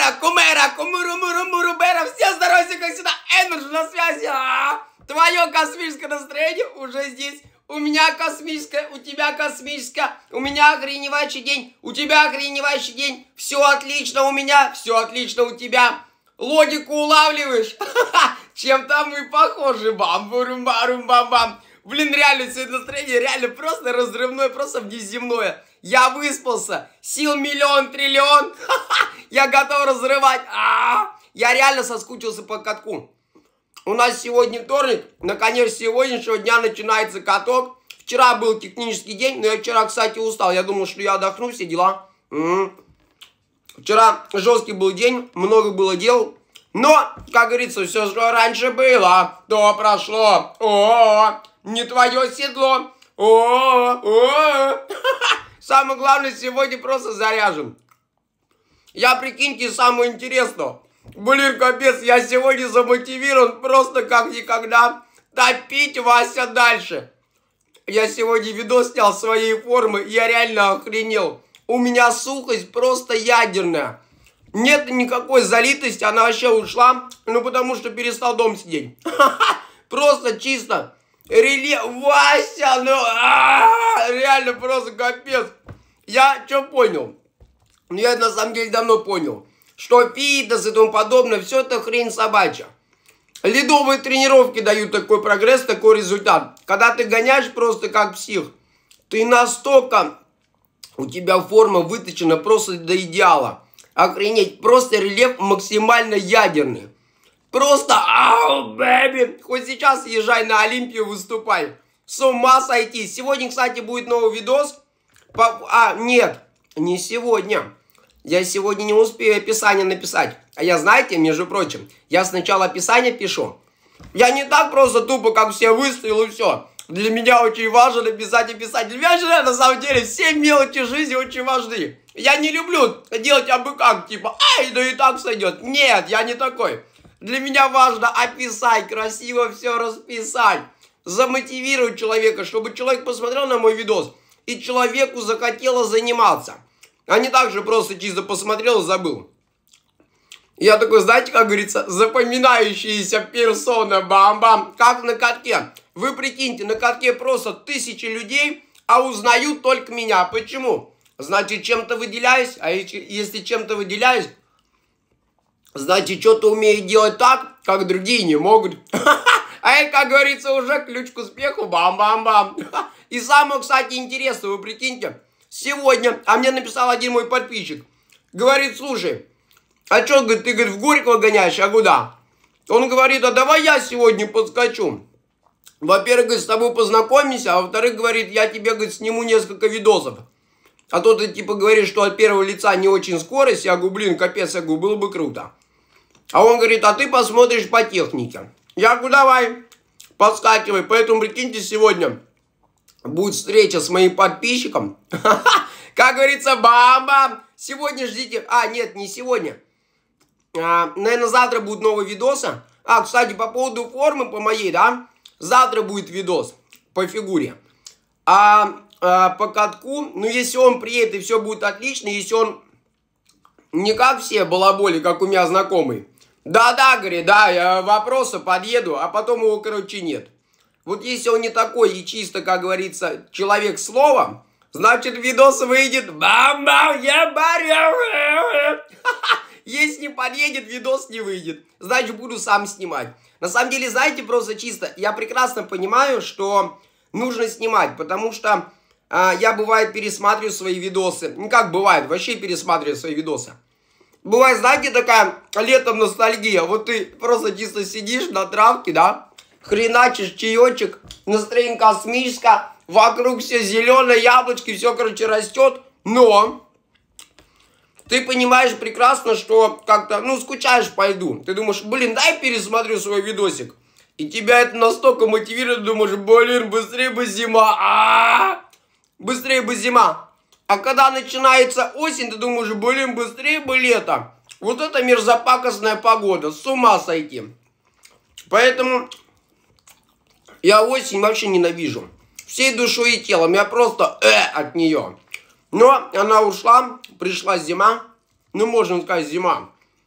кумера, кумуру, муру, муру, бера. Все здоровьте, как всегда. Энерджи на связи. Твое космическое настроение уже здесь. У меня космическое, у тебя космическое. У меня охреневающий день, у тебя охреневающий день. Все отлично у меня, все отлично у тебя. Логику улавливаешь? Чем-то мы похожи. Бам-бурум-барум-бам-бам. Блин, реально сегодня настроение реально просто разрывное, просто внеземное. Я выспался, сил миллион, триллион. Я готов разрывать. Я реально соскучился по катку. У нас сегодня вторник. Наконец, с сегодняшнего дня начинается каток. Вчера был технический день, но я вчера, кстати, устал. Я думал, что я отдохну, все дела. Вчера жесткий был день, много было дел. Но, как говорится, все, что раньше было, то прошло. О, не твое седло. Самое главное, сегодня просто заряжен. Я, прикиньте, самое интересное. Блин, капец, я сегодня замотивирован просто как никогда топить Вася дальше. Я сегодня видос снял своей формы, я реально охренел. У меня сухость просто ядерная. Нет никакой залитости, она вообще ушла, ну потому что перестал дома сидеть. Просто чисто. Рельеф, Вася, ну, реально просто капец. Я что понял? Я на самом деле давно понял, что фитнес и тому подобное, все это хрень собачья. Ледовые тренировки дают такой прогресс, такой результат. Когда ты гоняешь просто как псих, ты настолько, у тебя форма выточена просто до идеала. Охренеть, просто рельеф максимально ядерный. Просто, бэби, хоть сейчас езжай на Олимпию, выступай. С ума сойти. Сегодня, кстати, будет новый видос. Нет, не сегодня. Я сегодня не успею описание написать. А я, знаете, между прочим, я сначала описание пишу. Я не так просто тупо, как все выставил и все. Для меня очень важно написать и писать. Для меня же, на самом деле, все мелочи жизни очень важны. Я не люблю делать абы как, типа, да и так сойдет. Нет, я не такой. Для меня важно описать, красиво все расписать. Замотивировать человека, чтобы человек посмотрел на мой видос и человеку захотелось заниматься. А не так же просто чисто посмотрел и забыл. Я такой, знаете, как говорится, запоминающаяся персона, бам-бам, как на катке. Вы прикиньте, на катке просто тысячи людей, а узнают только меня. Почему? Значит, чем-то выделяюсь, а если чем-то выделяюсь, значит, что-то умею делать так, как другие не могут. А это, как говорится, уже ключ к успеху, бам-бам-бам. И самое, кстати, интересное, вы прикиньте, сегодня, мне написал один мой подписчик, говорит, слушай, а что, говорит, ты, говорит, в Горького гоняешь, а куда? Он говорит, а давай я сегодня подскочу. Во-первых, говорит, с тобой познакомимся, а во-вторых, говорит, я тебе, говорит, сниму несколько видосов. А то ты, типа, говоришь, что от первого лица не очень скорость, я говорю, блин, капец, я говорю, было бы круто. А он говорит, а ты посмотришь по технике. Я говорю, давай, подскакивай. Поэтому, прикиньте, сегодня будет встреча с моим подписчиком. Как говорится, бам-бам. Сегодня ждите. Нет, не сегодня. Наверное, завтра будут новые видосы. Кстати, по поводу формы, по моей, да, завтра будет видос по фигуре. По катку, ну, если он приедет и все будет отлично, если он не как все балаболи, как у меня знакомый. Да, говорит, да, я вопросы подъеду, а потом его, короче, нет. Вот если он не такой и чисто, как говорится, человек слова, значит, видос выйдет бам-бам, я барю. Если не подъедет, видос не выйдет. Значит, буду сам снимать. На самом деле, знаете, просто чисто, я прекрасно понимаю, что нужно снимать, потому что я, бывает, пересматриваю свои видосы. Ну, как бывает, вообще пересматриваю свои видосы. Бывает, знаете, такая летом ностальгия. Вот ты просто чисто сидишь на травке, да, хреначишь чаечек, настроение космическое, вокруг все зеленое, яблочки, все, короче, растет. Но ты понимаешь прекрасно, что как-то, ну, скучаешь по льду. Ты думаешь, блин, дай пересмотрю свой видосик. И тебя это настолько мотивирует, думаешь, блин, быстрее бы зима. Быстрее бы зима. А когда начинается осень, ты думаешь, блин, быстрее бы лето. Вот это мерзопакостная погода, с ума сойти. Поэтому я осень вообще ненавижу. Всей душой и телом, я просто от нее. Но она ушла, пришла зима. Ну, можно сказать, зима.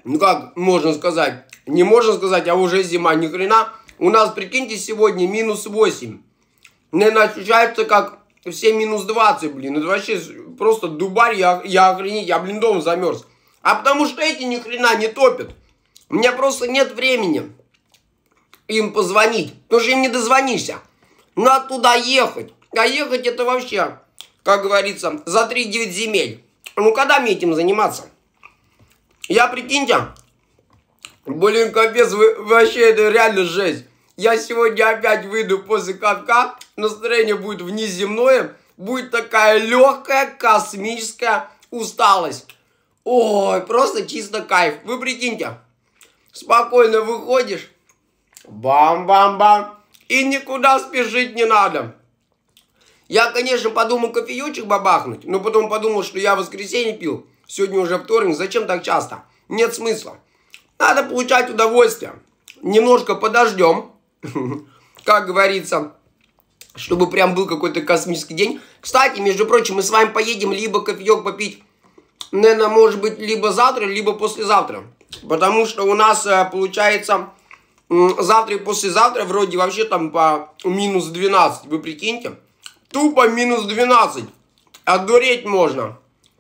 ну как можно сказать, не можно сказать, а уже зима, ни хрена. У нас, прикиньте, сегодня -8. Наверное, ощущается как все -20, блин. Это вообще просто дубарь, я охренеть, я, блин, дома замерз. А потому что эти ни хрена не топят. У меня просто нет времени им позвонить, потому что им не дозвонишься. Надо туда ехать. А ехать это вообще, как говорится, за 3-9 земель. Ну, когда мне этим заниматься? Я, прикиньте, блин, капец, вообще это реально жесть. Я сегодня опять выйду после катка, настроение будет внеземное, будет такая легкая космическая усталость. Ой, просто чисто кайф. Вы прикиньте, спокойно выходишь, бам-бам-бам, и никуда спешить не надо. Я, конечно, подумал кофеечек бабахнуть, но потом подумал, что я в воскресенье пил. Сегодня уже вторник, зачем так часто? Нет смысла. Надо получать удовольствие. Немножко подождем, как говорится, чтобы прям был какой-то космический день. Кстати, между прочим, мы с вами поедем либо кофеек попить, наверное, может быть, либо завтра, либо послезавтра. Потому что у нас получается завтра и послезавтра вроде вообще там по -12. Вы прикиньте. Тупо -12. Одуреть можно.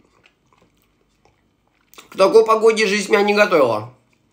К такой погоде жизнь меня не готовила.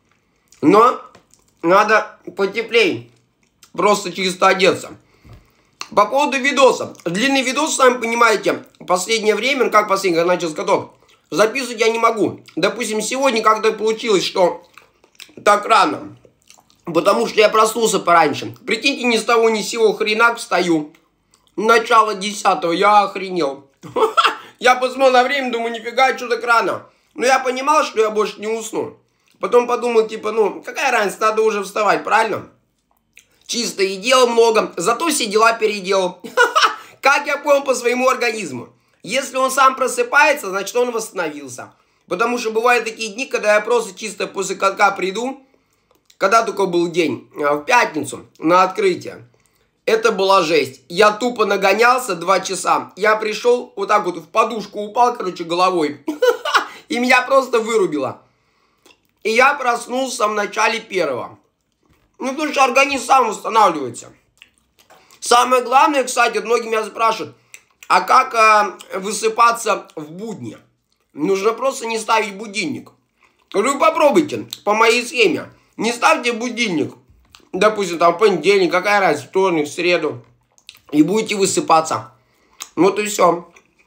Но надо потеплей. Просто чисто одеться. По поводу видоса. Длинный видос, сами понимаете, последнее время, как последний, когда начал каток, записывать я не могу. Допустим, сегодня как-то получилось, что так рано. Потому что я проснулся пораньше. Прикиньте, ни с того ни с сего хренак встаю. Начало 10-го, я охренел. Я посмотрел на время, думаю, нифига, что так рано. Но я понимал, что я больше не усну. Потом подумал, типа, ну, какая разница, надо уже вставать, правильно? Чисто и дел много, зато все дела переделал. Как я понял по своему организму. Если он сам просыпается, значит он восстановился. Потому что бывают такие дни, когда я просто чисто после катка приду. Когда только был день? В пятницу на открытие. Это была жесть. Я тупо нагонялся 2 часа. Я пришел, вот так вот в подушку упал, короче, головой. И меня просто вырубило. И я проснулся в начале 1-го. Ну, потому что организм сам восстанавливается. Самое главное, кстати, многие меня спрашивают, а как высыпаться в будни? Нужно просто не ставить будильник. Вы попробуйте по моей схеме. Не ставьте будильник. Допустим, там понедельник, какая разница, вторник, среду. И будете высыпаться. Вот и все.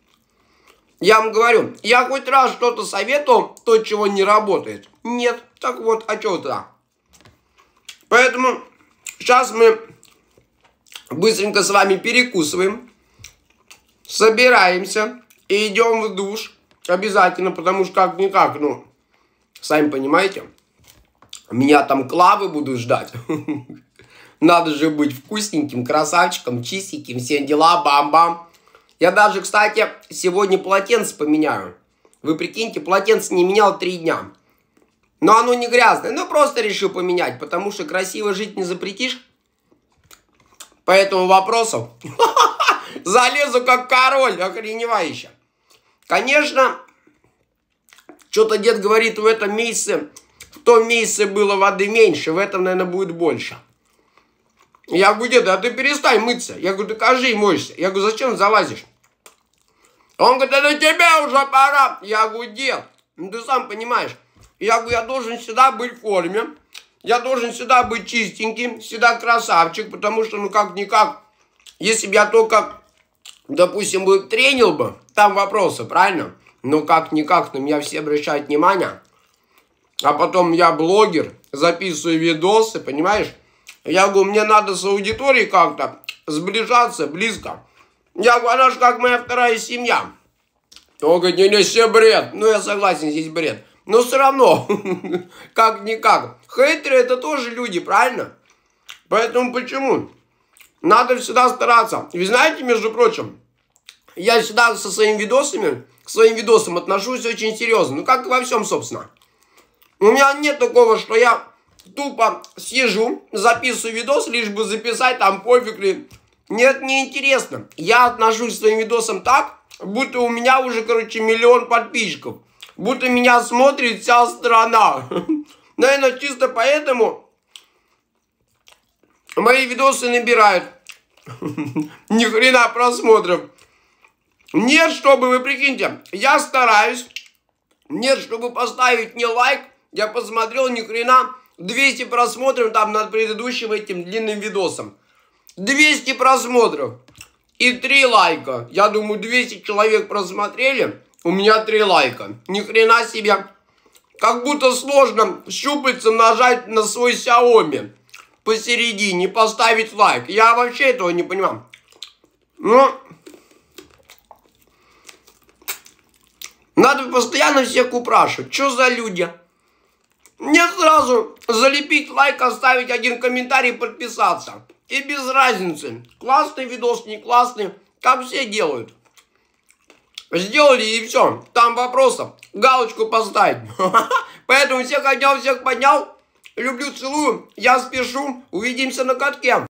Я вам говорю, я хоть раз что-то советовал, то, чего не работает. Нет. Так вот, а что тогда? Поэтому сейчас мы быстренько с вами перекусываем. Собираемся и идем в душ. Обязательно, потому что как-никак, ну, сами понимаете. Меня там Клавы будут ждать. Надо же быть вкусненьким, красавчиком, чистеньким, все дела, бам-бам. Я даже, кстати, сегодня полотенце поменяю. Вы прикиньте, полотенце не менял 3 дня. Но оно не грязное, но просто решил поменять, потому что красиво жить не запретишь. Поэтому вопросов залезу как король, охреневающе. Конечно, что-то дед говорит, в этом месяце, в том месяце было воды меньше, в этом, наверное, будет больше. Я говорю, дед, а ты перестань мыться. Я говорю, докажи и моешься. Я говорю, зачем залазишь? Он говорит, это тебе уже пора. Я говорю, дед, ну ты сам понимаешь. Я говорю, я должен всегда быть в форме. Я должен всегда быть чистеньким, всегда красавчик. Потому что, ну как-никак, если бы я только, допустим, бы тренил бы, там вопросы, правильно? Ну как-никак, на меня все обращают внимание. А потом я блогер, записываю видосы, понимаешь? Я говорю, мне надо с аудиторией как-то сближаться близко. Я говорю, она же как моя вторая семья. Он говорит, не все бред. Ну, я согласен, здесь бред. Но все равно, как-никак. Хейтеры это тоже люди, правильно? Поэтому почему? Надо всегда стараться. Вы знаете, между прочим, я всегда со своими видосами, к своим видосам отношусь очень серьезно. Ну, как и во всем, собственно. У меня нет такого, что я тупо сижу, записываю видос, лишь бы записать, там пофиг ли. Нет, неинтересно. Я отношусь к своим видосам так, будто у меня уже, короче, 1 000 000 подписчиков. будто меня смотрит вся страна. Наверное, чисто поэтому мои видосы набирают ни хрена просмотров. Нет, чтобы, вы прикиньте, я стараюсь. Нет, чтобы поставить мне лайк, я посмотрел, ни хрена, 200 просмотров там над предыдущим этим длинным видосом. 200 просмотров и 3 лайка. Я думаю, 200 человек просмотрели, у меня 3 лайка. Ни хрена себе. Как будто сложно щупальцем нажать на свой Xiaomi посередине, поставить лайк. Я вообще этого не понимаю. Но надо постоянно всех упрашивать. Что за люди? Мне сразу залепить лайк, оставить один комментарий, подписаться. И без разницы. Классный видос, не классный. Как все делают. Сделали и все. Там вопросов. Галочку поставить. Поэтому всех обнял, всех поднял. Люблю, целую. Я спешу. Увидимся на катке.